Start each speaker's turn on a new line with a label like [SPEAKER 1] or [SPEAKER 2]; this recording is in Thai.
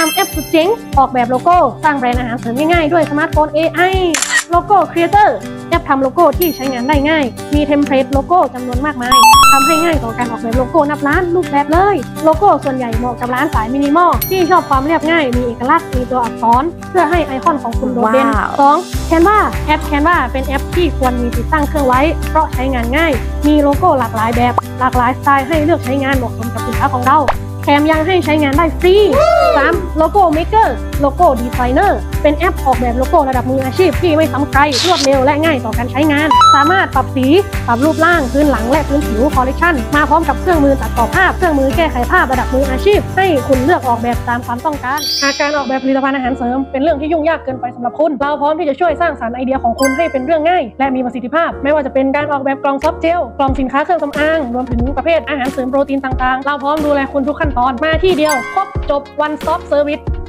[SPEAKER 1] ำแอปสุดเจ๋งออกแบบโลโก้สร้างแบรนด์อาหารเสริมง่ายๆด้วยสมาร์ทโฟน AI โลโก้ครีเอเตอร์แอปทำโลโก้ที่ใช้งานได้ง่ายมีเทมเพลตโลโก้จำนวนมากมายทำให้ง่ายต่อการออกแบบโลโก้นับล้านรูปแบบเลยโลโก้ส่วนใหญ่เหมาะกับร้านสายมินิมอลที่ชอบความเรียบง่ายมีเอกลักษณ์มีตัวอักษรเพื่อให้ไอคอนของคุณโดดเด่น 2. Canva แอป Canva เป็นแอปที่ควรมีติดตั้งเครื่องไว้เพราะใช้งานง่ายมีโลโก้หลากหลายแบบหลากหลายสไตล์ให้เลือกใช้งานเหมาะสมกับสินค้าของเราแถมยังให้ใช้งานได้ฟรี 3. โลโก้เมกเกอร์โลโก้ดีไซเนอร์เป็นแอปออกแบบโลโก้ระดับมืออาชีพที่ไม่ซ้ำใครรวดเร็วและง่ายต่อการใช้งานสามารถปรับสีปรับรูปร่างพื้นหลังและพื้นผิวคอลเลคชันมาพร้อมกับเครื่องมือตัดต่อภาพเครื่องมือแก้ไขภาพระดับมืออาชีพให้คุณเลือกออกแบบตามความต้องการหากการออกแบบผลิตภัณฑ์อาหารเสริมเป็นเรื่องที่ยุ่งยากเกินไปสำหรับคุณเราพร้อมที่จะช่วยสร้างสรรค์ไอเดียของคุณให้เป็นเรื่องง่ายและมีประสิทธิภาพไม่ว่าจะเป็นการออกแบบกล่องซอฟต์เจลกล่องสินค้าเครื่องสำอางรวมถึงประเภทอาหารเสริมโปรตีนต่างๆเราพร้อมดูแลคุณทุกขั้นตอนมาที่เดียวครบจบ One Stop Service